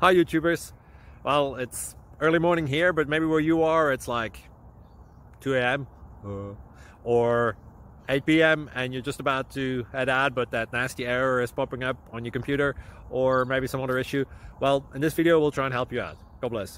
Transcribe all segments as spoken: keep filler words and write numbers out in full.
Hi YouTubers. Well, it's early morning here, but maybe where you are it's like two A M uh, or eight P M and you're just about to head out, but that nasty error is popping up on your computer, or maybe some other issue. Well, in this video we'll try and help you out. God bless.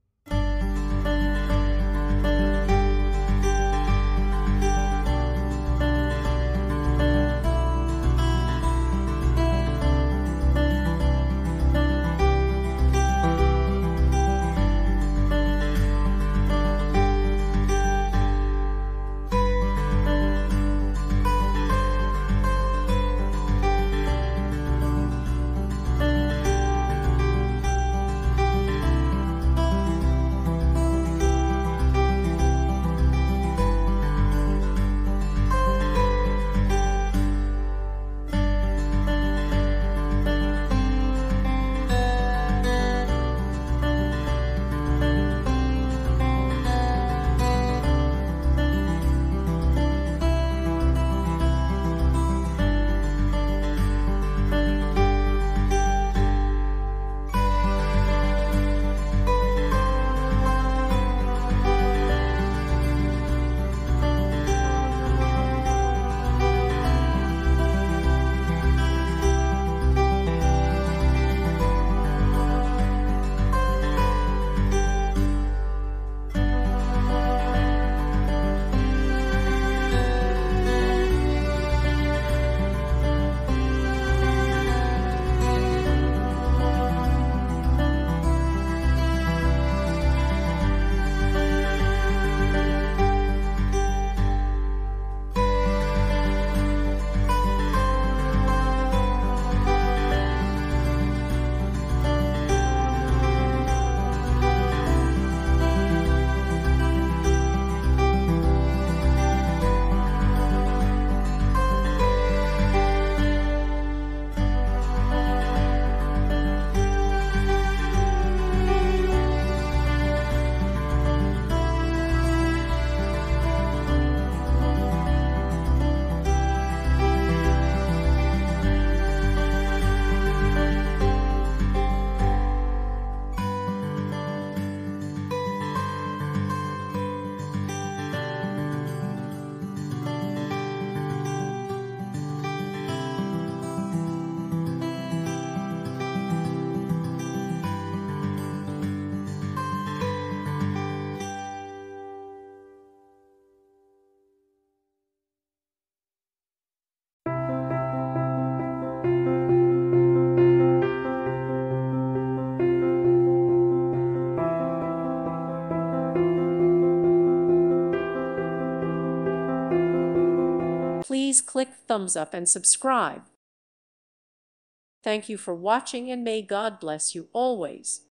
Please click thumbs up and subscribe. Thank you for watching, and may God bless you always.